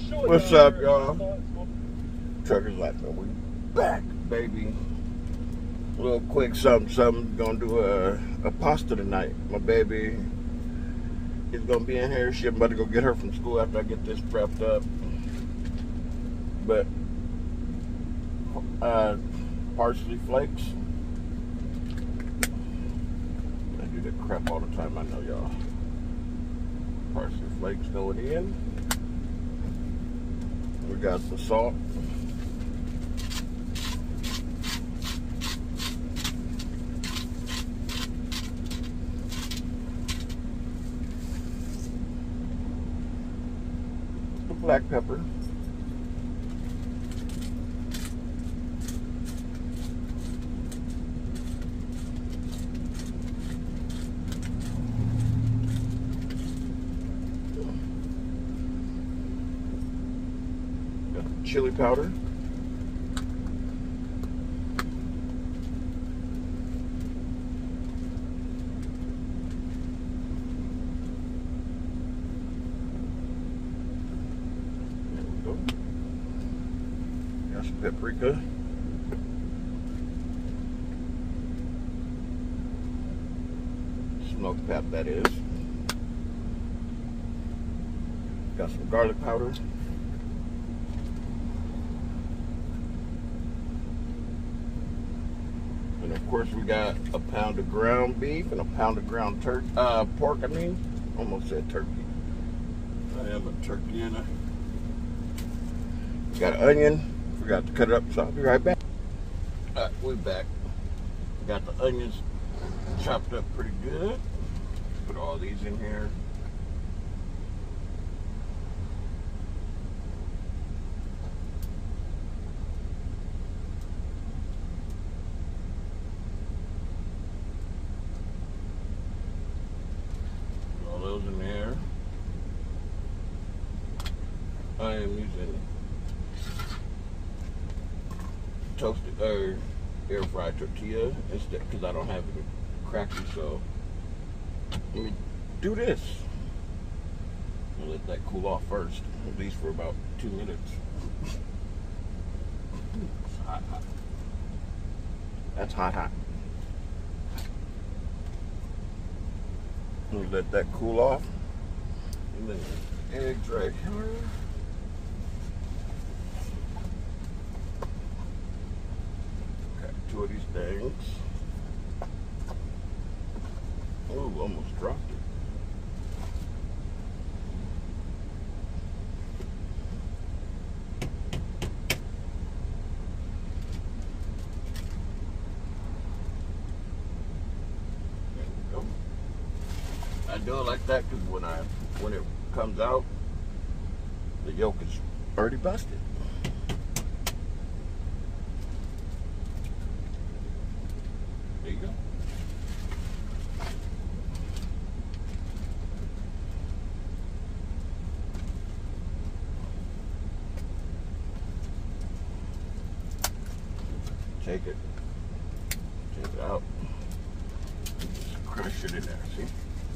What's up, y'all? Truckers Life, man. We back, baby. A little quick something. Gonna do a pasta tonight. My baby is gonna be in here. She about to go get her from school after I get this prepped up. But parsley flakes. I do that crap all the time, I know, y'all. Parsley flakes going in. We got some salt. The black pepper. Chili powder. There we go. Got some paprika. Smoked pep, that is. Got some garlic powder. And of course we got a pound of ground beef and a pound of ground pork, almost said turkey. I am a turkey and got an onion, forgot to cut it up, so I'll be right back. Alright, we're back. Got the onions chopped up pretty good. Put all these in here. In there. I am using toasted or air fried tortilla instead because I don't have any crackers. So let me do this. I'll let that cool off first, at least for about 2 minutes. It's hot. That's hot. Let that cool off. And then eggs right here. Got 2 of these things. Oh, almost dropped it. I do it like that because when it comes out, the yolk is already busted. There you go. Take it out. Just crush it in there. See?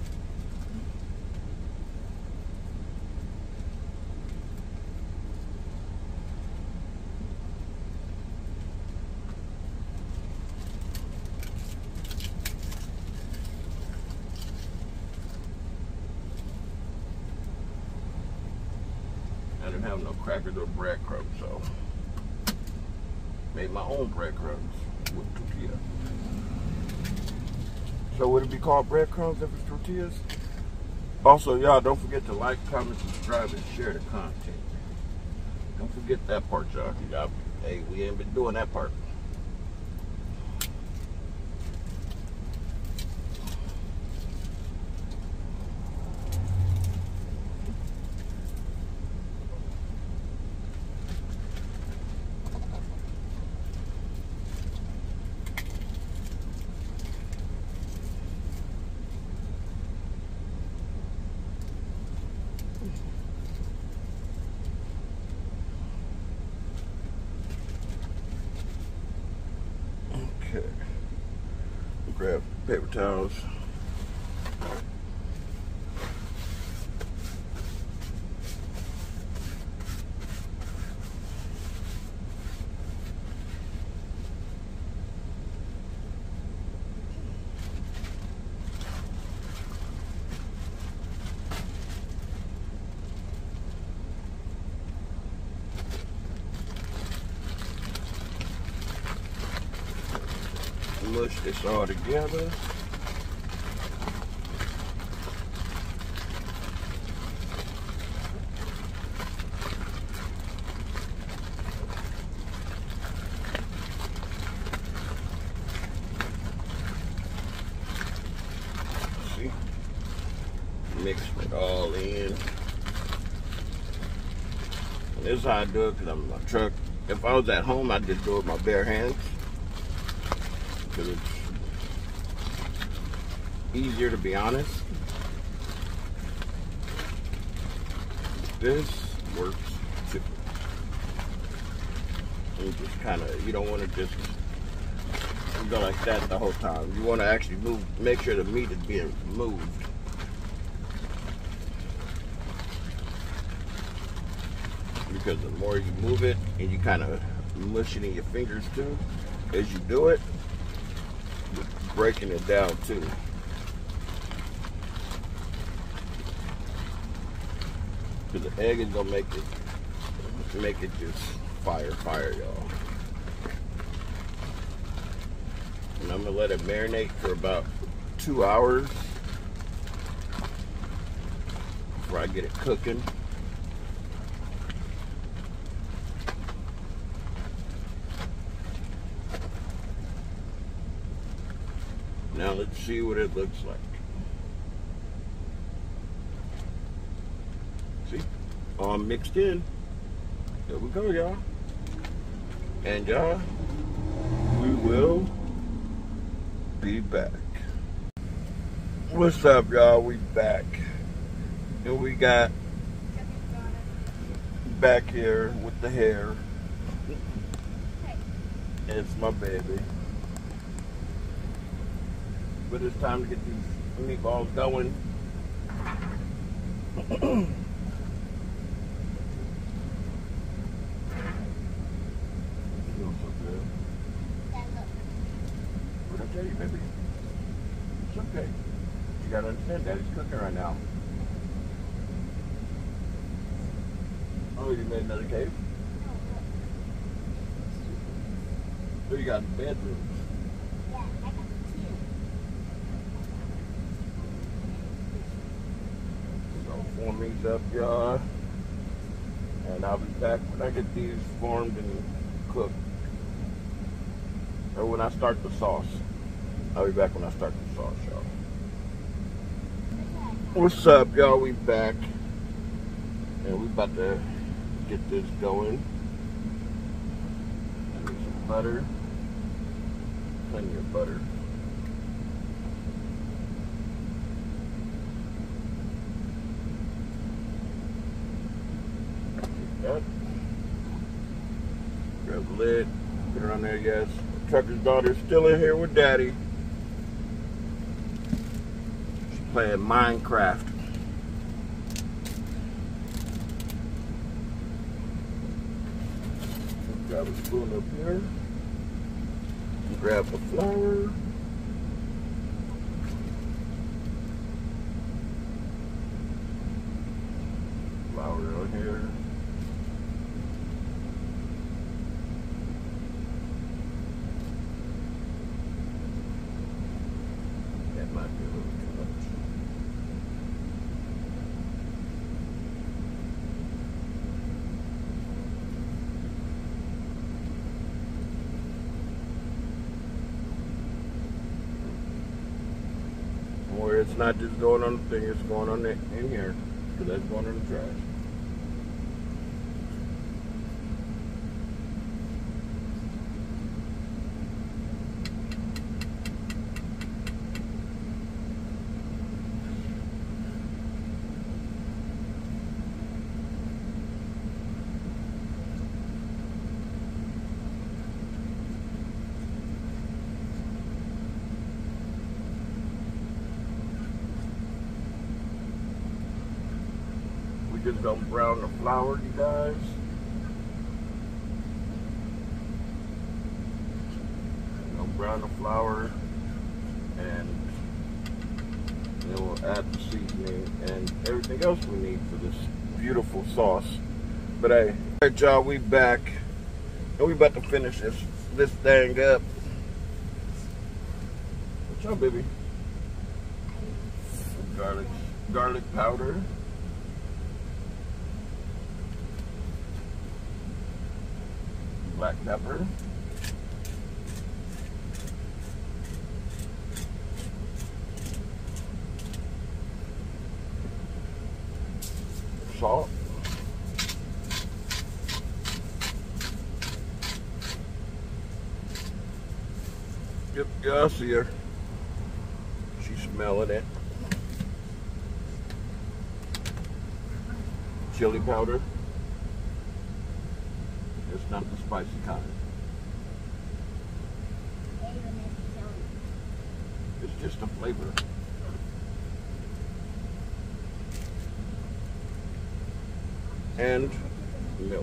I didn't have no crackers or breadcrumbs, so made my own breadcrumbs with tortilla. So would it be called breadcrumbs if it's tortillas? Also, y'all, don't forget to like, comment, subscribe, and share the content. Don't forget that part, y'all. Hey, we ain't been doing that part. Okay. Grab paper towels. mush this all together. See? Mix it all in. And this is how I do it because I'm in my truck. If I was at home, I'd just do it with my bare hands. Because it's easier, to be honest. This works too. You just kind of, you don't want to just go like that the whole time. You want to actually move, make sure the meat is being moved. Because the more you move it, and you kind of mush it in your fingers too, as you do it, you're breaking it down too. Because the egg is gonna make it just fire, y'all. And I'm gonna let it marinate for about 2 hours before I get it cooking. Now let's see what it looks like. See? All mixed in. There we go, y'all. And y'all, we will be back. What's up, y'all? We back. And we got back here with the hair. It's my baby. But it's time to get these meatballs going. Feels so good. What did I tell you, baby? It's okay. You gotta understand, Daddy's cooking right now. Oh, you made another cave? So you got bedrooms. Form these up, y'all, and I'll be back when I get these formed and cooked, or when I start the sauce. I'll be back when I start the sauce, y'all. What's up, y'all? We back, and we about to get this going. I need some butter, plenty of butter. Grab the lid, put it on there, yes. Trucker's daughter's still in here with Daddy. She's playing Minecraft. Grab a spoon up here. Grab the flour. Flour on here. Where it's not just going on the thing, it's going on in here, because that's going in the trash. Just gonna brown the flour, you guys. Gonna brown the flour, and then we'll add the seasoning and everything else we need for this beautiful sauce. But hey, alright, y'all, we back, and we about to finish this thing up. Oh, baby. Garlic powder. Black pepper. Salt. Yep, yeah, I see her. She's smelling it. Chili powder. It's not the spicy kind. It's just a flavor. And milk.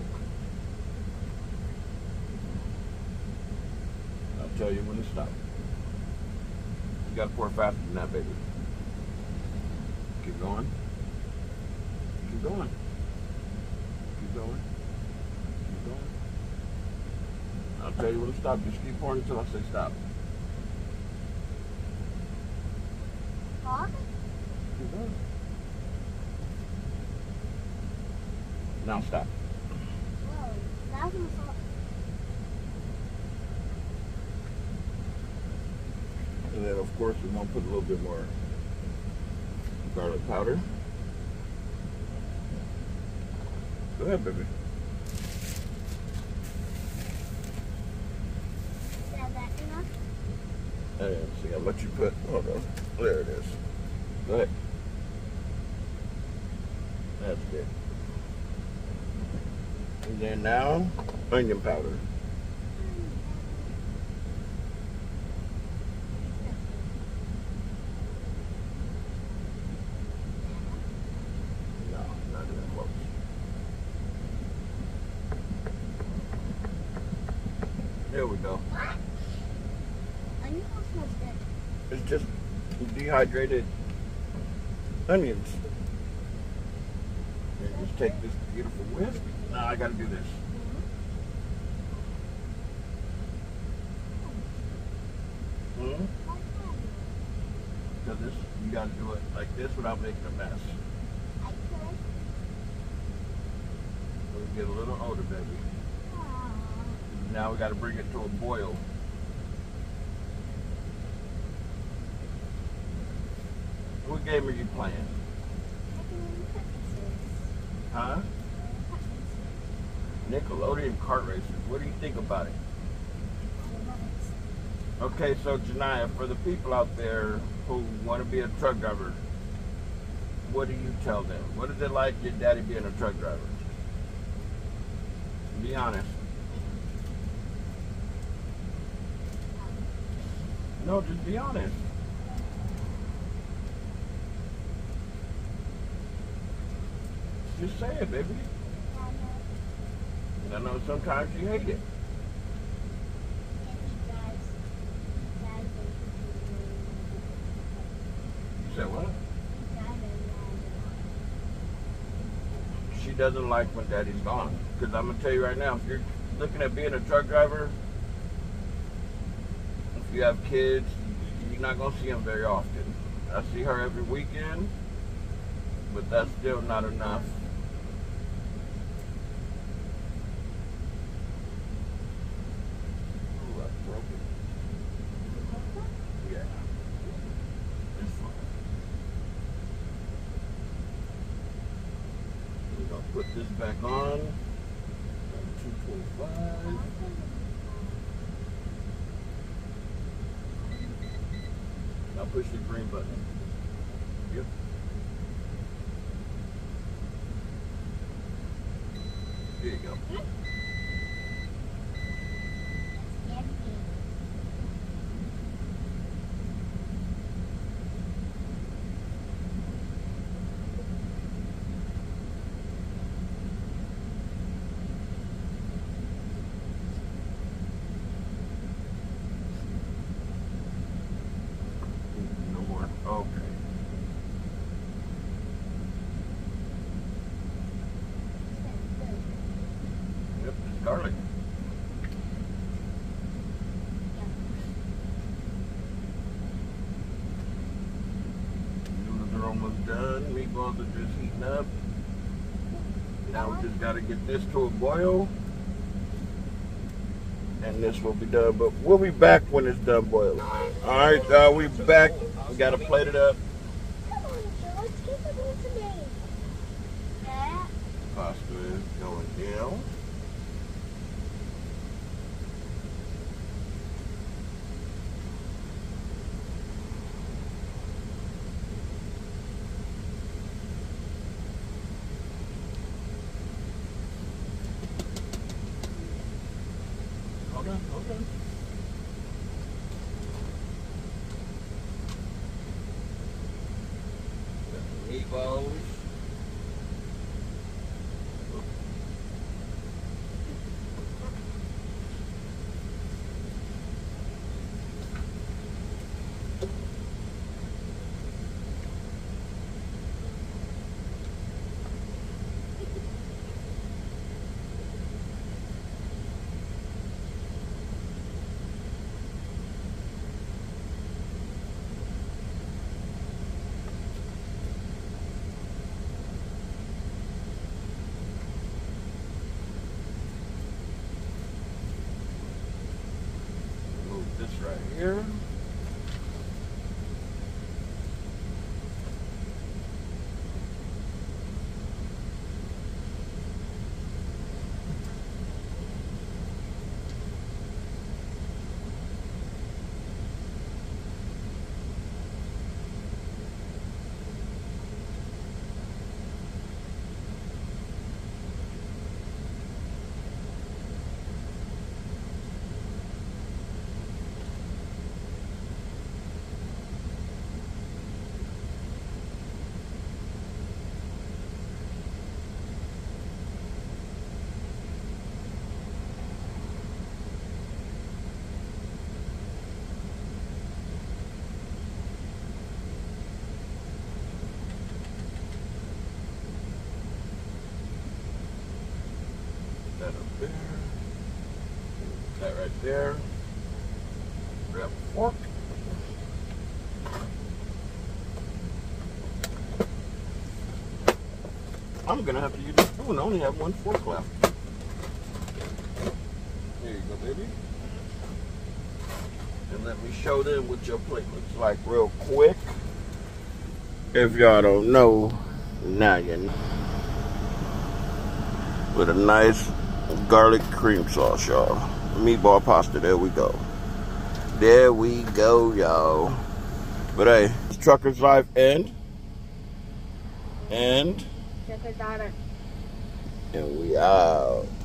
I'll tell you when to stop. You gotta pour faster than that, baby. Keep going. Keep going. Keep going. Keep going. I'll tell you when to stop. Just keep pouring until I say stop. Keep going. Now stop. Whoa, that was salt. And then, of course, we're going to put a little bit more garlic powder. Go ahead, baby. Is that enough? And see, I'll let you put, hold on. There it is. Go ahead. That's good. And then now, onion powder. No, not even close. There we go. What? Onion smells good. It's just dehydrated onions. And just take this beautiful whisk. Now I gotta do this. Because this, you gotta do it like this without making a mess. I could. We'll get a little older, baby. Now we gotta bring it to a boil. What game are you playing? Huh? Nickelodeon kart races. What do you think about it? Okay, so Janiyah, for the people out there who want to be a truck driver, what do you tell them? What is it like your daddy being a truck driver? Be honest. No, just be honest. Just say it, baby. And I know sometimes you hate it. You said what? She doesn't like when daddy's gone. Because I'm going to tell you right now, if you're looking at being a truck driver, if you have kids, you're not going to see them very often. I see her every weekend, but that's still not enough. Ooh, I broke it. Yeah. It's fine. We're going to put this back on. 225. Now push the green button. Yep. There you go. No more. Okay. Yep. vegetables are just heating up. Now we just gotta get this to a boil. And this will be done, but we'll be back when it's done boiling. Alright, we back. We gotta plate it up. Come on, George, give it all to me. Yeah. Pasta is going down. Hold on. Meatballs. This right here. That up there. That right there. Grab a fork. I'm gonna have to use this spoon. I only have one fork left. There you go, baby. And let me show them what your plate looks like real quick. If y'all don't know, now you know. With a nice garlic cream sauce, y'all. Meatball pasta, there we go. There we go, y'all. But hey, it's Trucker's Life and Trucker's Daughter. we out.